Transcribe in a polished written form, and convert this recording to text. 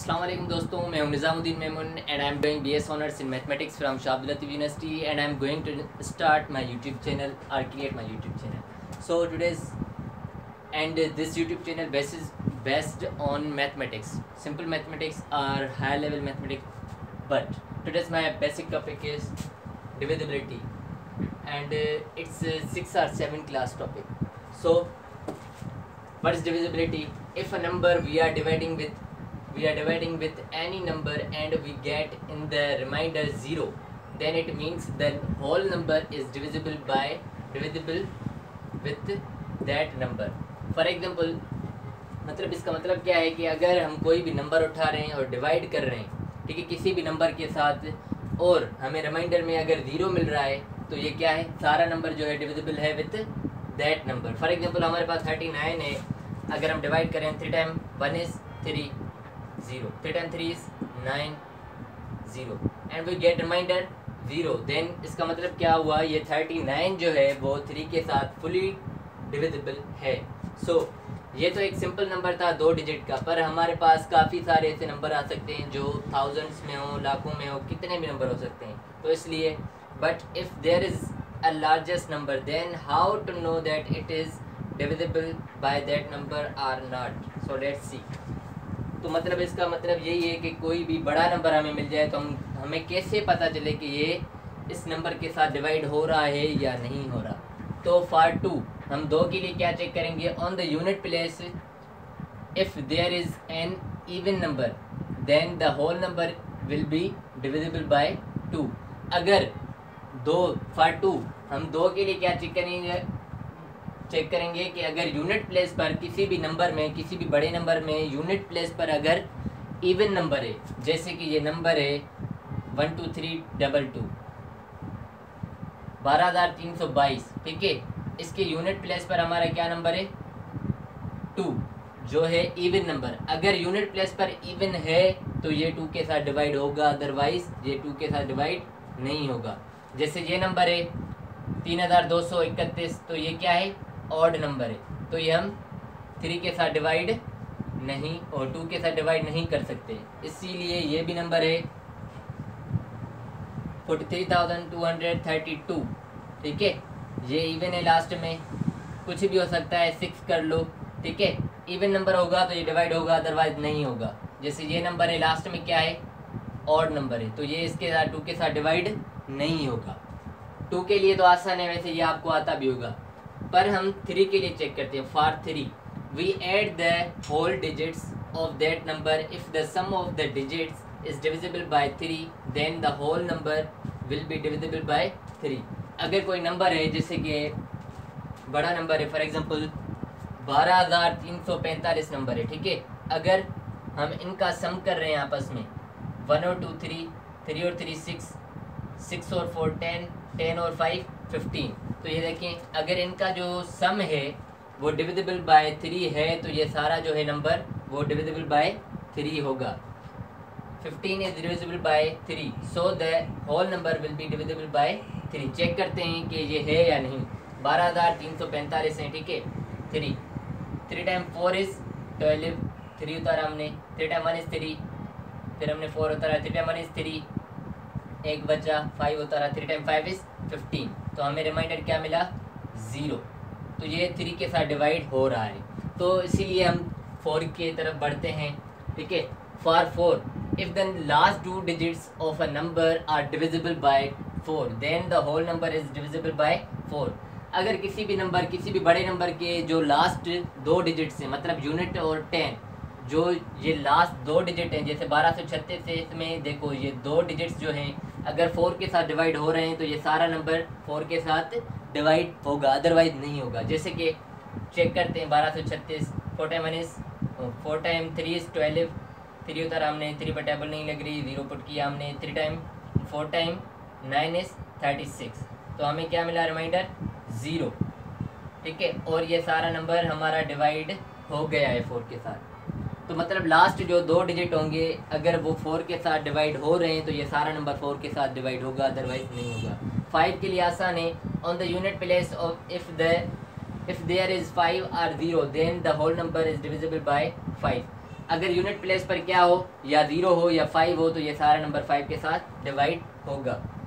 अस्सलाम वालेकुम दोस्तों, मैं हूं Nizamuddin Memon and I am doing BS honours in mathematics from Shah Abdul Latif university and I am going to start my YouTube channel और create my YouTube channel. So today's and this YouTube channel based on mathematics, simple mathematics or high level mathematics, but today's my basic topic is divisibility and it's a 6 or 7 class topic. So what is divisibility? If a number we are dividing with any number and we get in the remainder 0, then it means the whole number is divisible with that number. For example, मतलब इसका मतलब क्या है कि अगर हम कोई भी नंबर उठा रहे हैं और डिवाइड कर रहे हैं, ठीक है, किसी भी नंबर के साथ, और हमें रिमाइंडर में अगर 0 मिल रहा है तो ये क्या है, सारा नंबर जो है डिविजिबल है with that number. For example हमारे पास 39 है, अगर हम डिवाइड करें 3 time 1 is 3 0, 3 time 3 is 9 0 and we get reminder 0. Then इसका मतलब क्या हुआ, ये 39 जो है वो 3 के साथ फुली डिविजिबल है. सो ये तो एक सिंपल नंबर था 2 डिजिट का, पर हमारे पास काफ़ी सारे ऐसे नंबर आ सकते हैं जो थाउजेंड्स में हो, लाखों में हो, कितने भी नंबर हो सकते हैं. तो इसलिए but if there is a largest number then how to know that it is divisible by that number or not. So let's see. तो मतलब इसका मतलब यही है कि कोई भी बड़ा नंबर हमें मिल जाए तो हमें कैसे पता चले कि ये इस नंबर के साथ डिवाइड हो रहा है या नहीं हो रहा. तो फॉर 2 हम 2 के लिए क्या चेक करेंगे, on the unit place if there is an even number then the whole number will be divisible by 2. अगर 2 फॉर 2 हम 2 के लिए क्या चेक करेंगे कि अगर यूनिट प्लेस पर किसी भी नंबर में, किसी भी बड़े नंबर में यूनिट प्लेस पर अगर इवन नंबर है, जैसे कि ये नंबर है 12322 12322, ठीक है, इसके यूनिट प्लेस पर हमारा क्या नंबर है 2 जो है इवन नंबर. अगर यूनिट प्लेस पर इवन है तो ये 2 के साथ डिवाइड होगा, अदरवाइज ये 2 के साथ डिवाइड नहीं होगा. जैसे ये नंबर है 3231, तो ये क्या है, ऑड नंबर है, तो ये हम 3 के साथ डिवाइड नहीं और 2 के साथ डिवाइड नहीं कर सकते. इसीलिए ये भी नंबर है 43,232, ठीक है, ये इवन है, लास्ट में कुछ भी हो सकता है, 6 कर लो, ठीक है, इवन नंबर होगा तो ये डिवाइड होगा, अदरवाइज नहीं होगा. जैसे ये नंबर है, लास्ट में क्या है, ऑड नंबर है, तो ये इसके साथ 2 के साथ डिवाइड नहीं होगा. 2 के लिए तो आसान है, वैसे ये आपको आता भी होगा, पर हम 3 के लिए चेक करते हैं. For 3 we add the whole digits of that number. If the sum of the digits is divisible by 3 then the whole number will be divisible by 3. अगर कोई नंबर है, जैसे कि बड़ा नंबर है, फॉर एग्जांपल 12345 नंबर है, ठीक है, अगर हम इनका सम कर रहे हैं आपस में 1 और 2 3, 3 और 3 6, 6 और 4 10, 10 और 5 15, तो ये देखें अगर इनका जो सम है वो डिविजिबल बाय 3 है तो ये सारा जो है नंबर वो डिविजिबल बाय 3 होगा. 15 is divisible by 3, so the whole number will be divisible by 3. Check करते हैं कि ये है या नहीं. 12345 है, ठीक है, 3 टाइम 4 इज़ 12, 3 उतारा हमने, 3 टाइम 1 इज़ 3, फिर हमने 4 उतारा, 3 टाइम 1 इज़ 3, एक बचा 5 उतारा, 3 टाइम 5 इज़ 15, तो हमें रिमाइंडर क्या मिला 0. तो ये 3 के साथ डिवाइड हो रहा है, तो इसीलिए हम 4 की तरफ बढ़ते हैं, ठीक है. For 4 if the last 2 digits of a number are divisible by 4 then the whole number is divisible by 4. अगर किसी भी नंबर, किसी भी बड़े नंबर के जो लास्ट 2 डिजिट्स हैं, मतलब यूनिट और 10, जो ये लास्ट 2 डिजिट हैं, जैसे 1236 है, इसमें देखो ये 2 डिजिट्स जो हैं अगर 4 के साथ डिवाइड हो रहे हैं तो ये सारा नंबर 4 के साथ डिवाइड होगा, अदरवाइज नहीं होगा. जैसे कि चेक करते हैं 1236, 4 टाइम 1 इज़ 4 टाइम 3 इज़ 12, 3 उतारा हमने, 3 पर टेबल नहीं लग रही, 0 पुट किया हमने, 3 टाइम 4 टाइम 9 इज़ 36, तो हमें क्या मिला, रिमाइंडर 0, ठीक है, और ये सारा नंबर हमारा डिवाइड हो गया है 4 के साथ. तो मतलब लास्ट जो 2 डिजिट होंगे अगर वो 4 के साथ डिवाइड हो रहे हैं तो ये सारा नंबर 4 के साथ डिवाइड होगा, अदरवाइज नहीं होगा. 5 के लिए आसान है, on the unit place of if there is 5 और 0 then the whole number is divisible by 5. अगर यूनिट प्लेस पर क्या हो, या 0 हो या 5 हो, तो ये सारा नंबर 5 के साथ डिवाइड होगा।